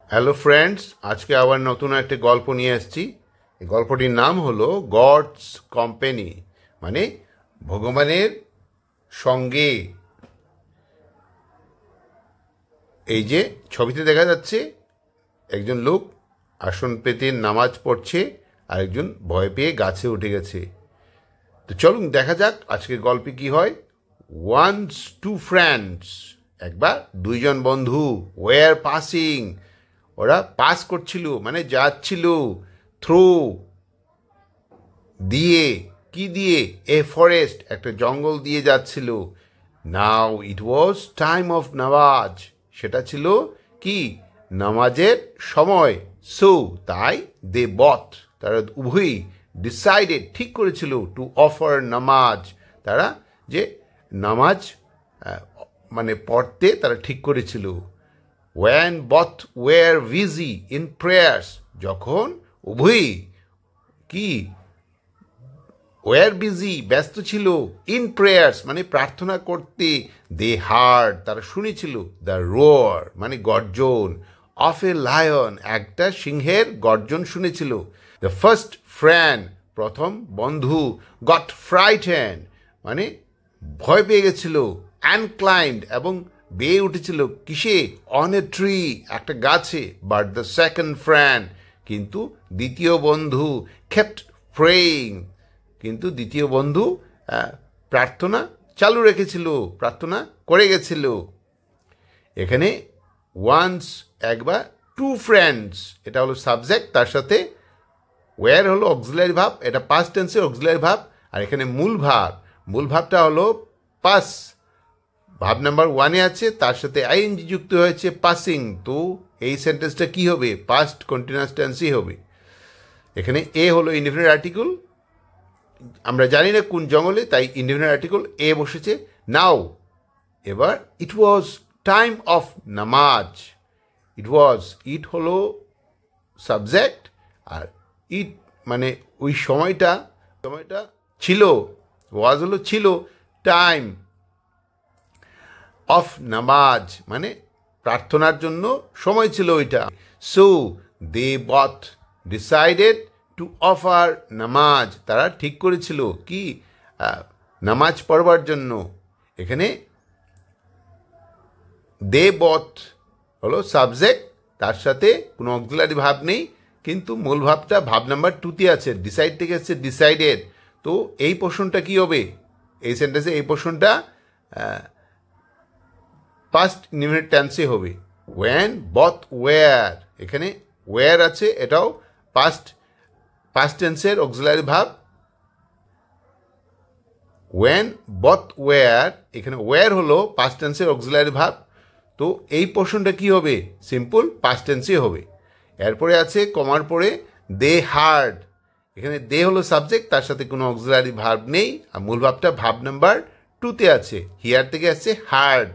Hello friends, আজকে আবার নতুন একটা গল্প নিয়ে এসেছি। এই গল্পটির নাম হলো গডস কোম্পানি, মানে ভগবানের সঙ্গে। এই যে ছবিতে দেখা যাচ্ছে, একজন লোক আসন পেতে নামাজ পড়ছে আর একজন ভয় পেয়ে গাছে উঠে গেছে। তো চলুন দেখা যাক আজকের গল্পে কি হয়। ওয়ান্স টু ফ্রেন্ডস, একবার দুইজন বন্ধু, ওয়ার পাসিং, ওরা পাস করছিল মানে যাচ্ছিল, থ্রু দিয়ে, কি দিয়ে, এ ফরেস্ট, একটা জঙ্গল দিয়ে যাচ্ছিল। নাও ইট ওয়াজ টাইম অফ নামাজ, সেটা ছিল কি, নামাজের সময়। সো তাই দে বথ, তারা উভয়ই ডিসাইডেড, ঠিক করেছিল, টু অফার নামাজ, তারা যে নামাজ মানে পড়তে তারা ঠিক করেছিল। when both were busy in prayers, যখন উভয়ই কি, were busy, ব্যস্ত ছিল, in prayers মানে প্রার্থনা করতে, they heard, তারা শুনেছিল, the roar মানে গর্জন, of a lion, একটা সিংহের গর্জন শুনেছিল। the first friend, প্রথম বন্ধু, got frightened মানে ভয় পেয়ে গেছিল, and climbed এবং বেয়ে উঠেছিল, কিসে, অন এ ট্রি, একটা গাছে। বাট দ্য সেকেন্ড ফ্রেন্ড, কিন্তু দ্বিতীয় বন্ধু, কেপ্ট প্রেইং, কিন্তু দ্বিতীয় বন্ধু প্রার্থনা চালু রেখেছিল, প্রার্থনা করে গেছিল। এখানে ওয়ান্স একবার, টু ফ্রেন্ডস এটা হলো সাবজেক্ট, তার সাথে ওয়ার হলো অক্সিলারি ভাব, এটা পাস্ট টেন্সের অক্সিলারি ভাব। আর এখানে মূল ভাবটা হলো পাস, ভাব নাম্বার ওয়ানে আছে, তার সাথে আইএনজি যুক্ত হয়েছে, পাসিং। তো এই সেন্টেন্সটা কি হবে, পাস্ট কন্টিনিউয়াস টেন্সই হবে। এখানে এ হলো ইনডিফিনিট আর্টিকেল, আমরা জানি না কোন জঙ্গলে, তাই ইনডিফিনিট আর্টিকেল এ বসেছে। নাও এবার ইট ওয়াজ টাইম অফ নামাজ, ইট হলো সাবজেক্ট, আর ইট মানে ওই সময়টা ছিল, ওয়াজ হলো ছিল, টাইম অফ নামাজ মানে প্রার্থনার জন্য সময় ছিল ওইটা। So they both decided to offer নামাজ, তারা ঠিক করেছিল কি, নামাজ পড়বার জন্য। এখানে দে বথ হলো সাবজেক্ট, তার সাথে কোনো অক্সিলারি ভাব নেই, কিন্তু মূল ভাবটা ভাব নাম্বার টুতে আছে, ডিসাইড থেকে আসছে ডিসাইডেড। তো এই পোর্শনটা কি হবে, এই সেন্টেন্সে এই পোর্শনটা পাস্ট ইনডিফিনিট টেন্সে হবে। ওয়েন বথ ওয়ার, এখানে ওয়ার আছে, এটাও পাস্ট টেন্সের অক্সিলারি ভাব। ওয়েন বথ ওয়ার, এখানে ওয়ার হলো পাস্ট টেন্সের অক্সিলারি ভাব। তো এই পোর্শনটা কি হবে, সিম্পল পাস্ট টেন্সে হবে। এরপরে আছে কমার পরে দে হার্ড, এখানে দে হলো সাবজেক্ট, তার সাথে কোনো অক্সিলারি ভার্ব নেই, আর মূল ভাবটা ভাব নাম্বার টুতে আছে, হিয়ার থেকে আসছে হার্ড।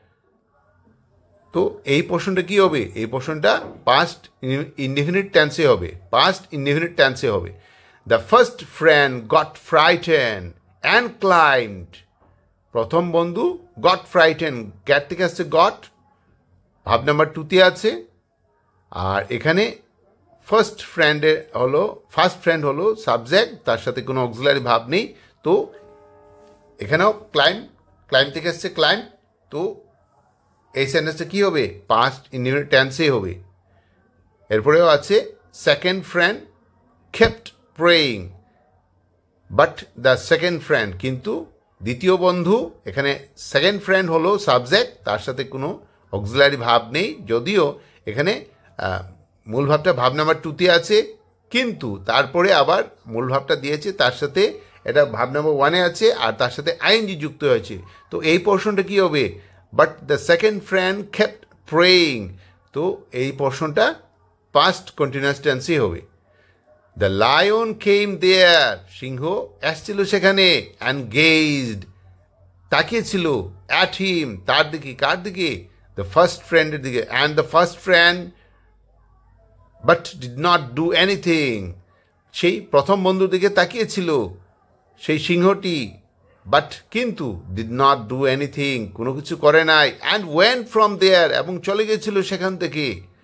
তো এই পোর্শনটা কি হবে, এই পোর্শনটা পাস্ট ইনডিফিনিট টেন্সে হবে, the first friend got frightened and climbed, প্রথম বন্ধু গট ফ্রাইটেন্ড, গ্যাট থেকে আসছে গট, ভাব নাম্বার টুতে আছে। আর এখানে ফার্স্ট ফ্রেন্ড হলো সাবজেক্ট, তার সাথে কোনো অক্সিলারি ভাব নেই। তো এখানেও ক্লাইম্ব থেকে আসছে ক্লাইম্ব। তো এই সেন্টেন্সটা কি হবে, পাস্ট ইনডিফিনিট টেন্সে হবে। এরপরেও আছে second friend kept praying, but the second friend, কিন্তু দ্বিতীয় বন্ধু, এখানে সেকেন্ড ফ্রেন্ড হলো সাবজেক্ট, তার সাথে কোনো অক্সিলারি ভাব নেই, যদিও এখানে মূল ভাবটা ভাব নাম্বার টুতে আছে, কিন্তু তারপরে আবার মূল ভাবটা দিয়েছে, তার সাথে এটা ভাব নাম্বার ওয়ানে আছে, আর তার সাথে আইএনজি যুক্ত হয়েছে। তো এই পোর্শনটা কি হবে, but the second friend kept praying, তো এই পোর্শনটা পাস্ট কন্টিনিউয়াস টেন্সই হবে। দ্য লায়ন কেম দেয়ার, সিংহ আসছিল সেখানে, অ্যান্ড গেজড, তাকিয়েছিল, অ্যাট হিম, তার দিকে, কার দিকে, দ্য ফার্স্ট ফ্রেন্ডের দিকে, and the first friend but did not do anything, সেই প্রথম বন্ধুর দিকে তাকিয়েছিল সেই সিংহটি, বাট কিন্তু ডিড নট ডু এনিথিং, কোনো কিছু করে নাই, অ্যান্ড ওয়েন্ট ফ্রম দেয়ার, এবং চলে গেছিল সেখান থেকে।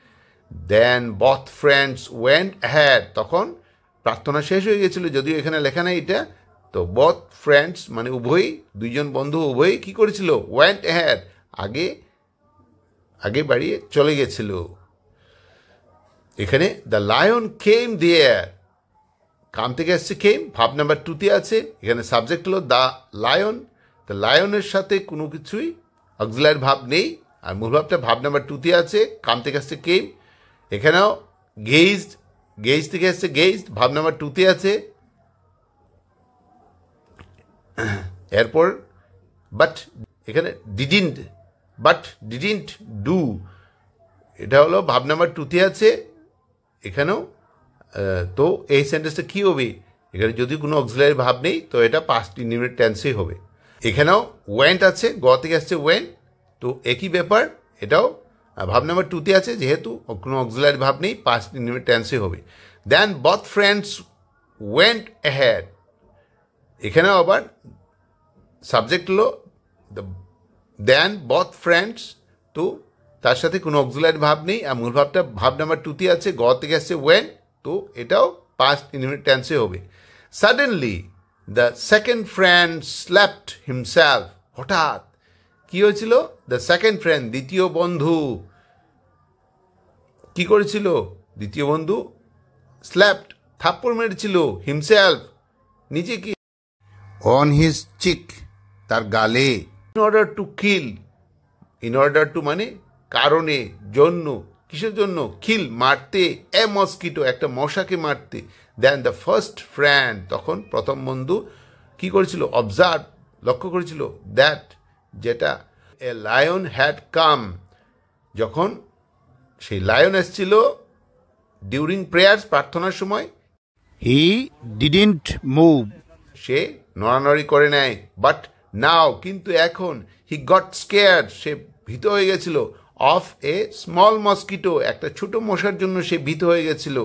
দেন both friends went ahead, তখন প্রার্থনা শেষ হয়ে গেছিল, যদিও এখানে লেখা নেই এটা। তো both friends মানে উভয়ই, দুইজন বন্ধু উভয়ই কি করেছিল, went ahead, আগে আগে বাড়িয়ে চলে গেছিল। এখানে দ্য লায়ন কেম দেয়ার, কাম থেকে আসছে কেম, ভাব নাম্বার টুতে আছে। এখানে সাবজেক্ট হলো দ্য লায়ন। দ্য লায়নের সাথে কোনো কিছুই অক্সিলারি ভাব নেই, আর মূল ভাবটা ভাব নাম্বার টুতে আছে, কাম থেকে আসছে কেম। এখানেও গেজড, গেজ থেকে আসছে গেজড, ভাব নাম্বার টুতে আছে। এরপর বাট, এখানে ডিডন্ট ডু, এটা হলো ভাব নাম্বার টুতে আছে এখানেও। তো এই সেন্টেন্সটা কী হবে, এখানে যদি কোনো অক্সিলারি ভাব নেই তো এটা পাস্ট ইনডিফিনিট টেন্সেই হবে। এখানেও ওয়েন্ট আছে, গ থেকে আসছে ওয়েন, তো একই ব্যাপার, এটাও ভাব নাম্বার টুতে আছে, যেহেতু কোনো অক্সিলারি ভাব নেই পাস্ট ইনডিফিনিট টেন্সে হবে। দেন both friends went ahead, এখানেও আবার সাবজেক্ট হলো দেন both friends, তো তার সাথে কোনো অক্সিলারি ভাব নেই, আর মূল ভাবটা ভাব নাম্বার টুতে আছে, গ থেকে আসছে ওয়েন, তো এটাও পাস্ট ইনডিফিনিট টেন্সে হবে। Suddenly the second friend slapped himself, হঠাৎ কি হয়েছিল, দ্য সেকেন্ড ফ্রেন্ড দ্বিতীয় বন্ধু কি করেছিল, দ্বিতীয় বন্ধু স্ল্যাপড থাপ্পড় মেরেছিল, হিমসেলফ নিজেকে, অন হিজ চিক তার গালে, in order to kill, in order to মানে কারণে, জন্য, কিসের জন্য, কিল মারতে, এ মস্কিটো একটা মশাকে মারতে। দেন দ্য ফার্স্ট ফ্রেন্ড, তখন প্রথম বন্ধু কি করেছিল, অবজার্ভ লক্ষ্য করেছিল, দ্যাট যেটা, এ লায়ন হ্যাড কাম, যখন সেই লায়ন এসেছিল, ডিউরিং প্রেয়ার্স প্রার্থনার সময়, হি ডিডন্ট মুভ, সে নড়ানড়ি করে নেয়, বাট নাও কিন্তু এখন, হি গট স্কেয়ার্ড, সে ভীত হয়ে গেছিল, অফ এ স্মল মস্কিটো, একটা ছোট মশার জন্য সে ভীত হয়ে গেছিল।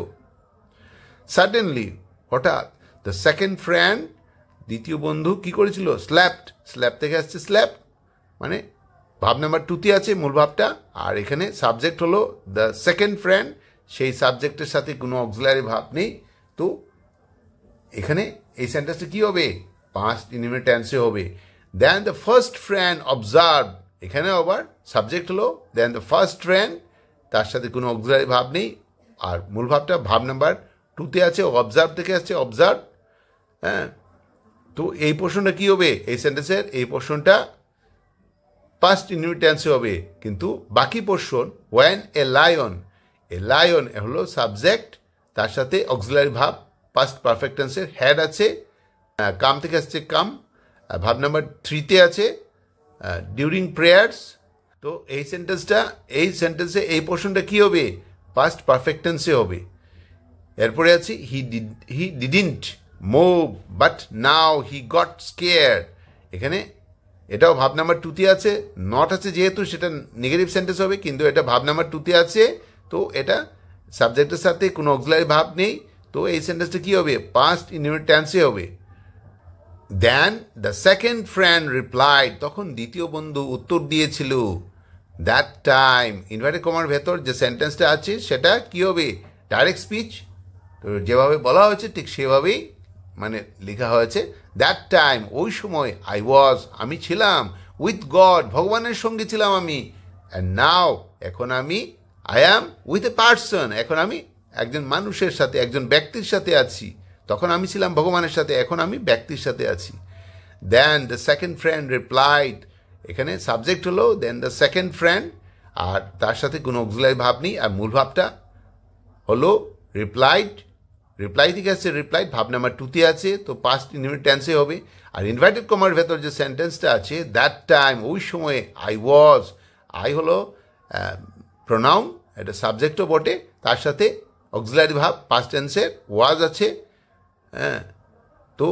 সাডেনলি হঠাৎ, দ্য সেকেন্ড ফ্রেন্ড দ্বিতীয় বন্ধু কি করেছিল, স্ল্যাপড, স্ল্যাপ থেকে আসছে স্ল্যাপ, মানে ভাব নাম্বার টুতে আছে মূল ভাবটা, আর এখানে সাবজেক্ট হলো দ্য সেকেন্ড ফ্রেন্ড, সেই সাবজেক্টের সাথে কোনো অক্সিলারি ভাব নেই, তো এখানে এই সেন্টেন্সটা কী হবে, পাস্ট ইনডিফিনিট টেন্সে হবে। Then the first friend observe, এখানে আবার সাবজেক্ট হলো দেন দ্য ফার্স্ট ফ্রেন্ড, তার সাথে কোনো অক্সিলারি ভাব নেই, আর মূল ভাবটা ভাব নাম্বার টুতে আছে, অবজার্ভ থেকে আসছে অবজার্ভ। হ্যাঁ, তো এই পোর্শনটা কী হবে, এই সেন্টেন্সের এই পোর্শনটা পাস্ট ইনডিফিনিট টেন্সে হবে, কিন্তু বাকি portion when a lion, a lion হলো সাবজেক্ট, তার সাথে অক্সিলারি ভাব পাস্ট পারফেক্ট টেন্সের হ্যাড আছে, কাম থেকে আসছে কাম, ভাব নাম্বার থ্রিতে আছে ডিউরিং প্রেয়ার্স। তো এই সেন্টেন্সে এই পোর্শনটা কী হবে, পাস্ট পারফেক্ট টেন্সে হবে। এরপরে আছে he didn't move but now he got scared, এখানে এটাও ভাব নাম্বার টুতে আছে, নট আছে যেহেতু সেটা নেগেটিভ সেন্টেন্স হবে, কিন্তু এটা ভাব নাম্বার টুতে আছে, তো এটা সাবজেক্টের সাথে কোনো অক্সিলারি ভাব নেই, তো এই সেন্টেন্সটা কী হবে, পাস্ট ইনডিফিনিট টেন্সে হবে। Then the second friend replied, তখন দ্বিতীয় বন্ধু উত্তর দিয়েছিল, দ্যাট টাইম, ইনভার্টেড কমার ভেতর যে সেন্টেন্সটা আছে সেটা কী হবে, ডাইরেক্ট স্পিচ, তো যেভাবে বলা হয়েছে ঠিক সেভাবেই মানে লেখা হয়েছে। দ্যাট টাইম, ওই সময়, আই ওয়াজ, আমি ছিলাম, উইথ গড, ভগবানের সঙ্গে ছিলাম আমি, অ্যান্ড নাও, এখন আমি, I am with a person, এখন আমি একজন মানুষের সাথে, একজন ব্যক্তির সাথে আছি, তখন আমি ছিলাম ভগবানের সাথে, এখন আমি ব্যক্তির সাথে আছি। Then the second friend replied, এখানে সাবজেক্ট হলো দেন দ্য সেকেন্ড ফ্রেন্ড, আর তার সাথে কোনো অক্সিলারি ভাব নেই, আর মূল ভাবটা হলো রিপ্লাইড, রিপ্লাই থেকে আসছে রিপ্লাইড, ভাব নাম্বার টুতে আছে, তো পাস্ট ইনডিফিনিট টেন্সে হবে। আর ইনভার্টেড কমার ভেতর যে সেন্টেন্সটা আছে, দ্যাট টাইম, ওই সময়ে, আই ওয়াজ, আই হলো প্রোনাউন, এটা সাবজেক্টও বটে, তার সাথে অক্সিলারি ভাব পাস্ট টেন্সের ওয়াজ আছে। হ্যাঁ, তো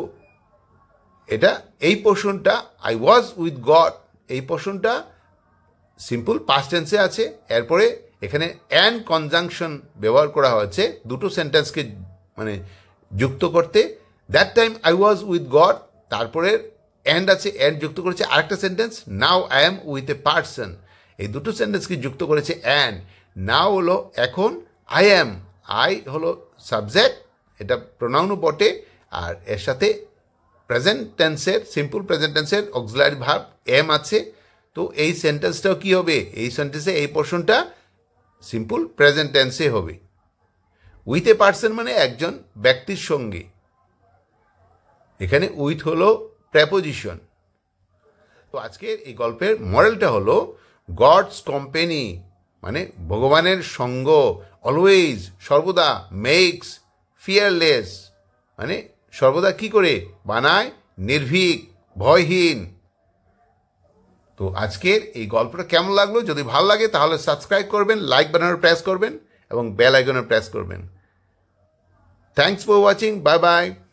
এটা এই পোর্শনটা আই ওয়াজ উইথ গড, এই পোর্শনটা সিম্পল পাস্ট টেন্সে আছে। এরপরে এখানে অ্যান্ড কনজাংশন ব্যবহার করা হয়েছে দুটো সেন্টেন্সকে মানে যুক্ত করতে। That time I was with God, তারপরে অ্যান্ড আছে, অ্যান্ড যুক্ত করেছে আরেকটা sentence, now I am with a person, এই দুটো সেন্টেন্সকে যুক্ত করেছে অ্যান্ড। নাও হলো এখন, আই অ্যাম, আই হলো সাবজেক্ট, এটা প্রোনাউনও বটে, আর এর সাথে প্রেজেন্ট টেন্সের, সিম্পল প্রেজেন্ট টেন্সের অক্সিলারি ভার্ব এম আছে। তো এই সেন্টেন্সটাও কি হবে, এই সেন্টেন্সে এই পোর্শনটা সিম্পল প্রেজেন্ট টেন্সে হবে। উইথ এ পার্সন মানে একজন ব্যক্তির সঙ্গে, এখানে উইথ হলো প্রেপোজিশন। তো আজকের এই গল্পের মডেলটা হলো গডস কোম্পানি মানে ভগবানের সঙ্গ, অলওয়েজ সর্বদা, মেক্স ফিয়ারলেস মানে সর্বদা কি করে বানায়, নির্ভীক, ভয়হীন। তো আজকের এই গল্পটা কেমন লাগলো? যদি ভালো লাগে তাহলে সাবস্ক্রাইব করবেন, লাইক বাটনের প্রেস করবেন এবং বেল আইকনের প্রেস করবেন। Thanks for watching, bye by.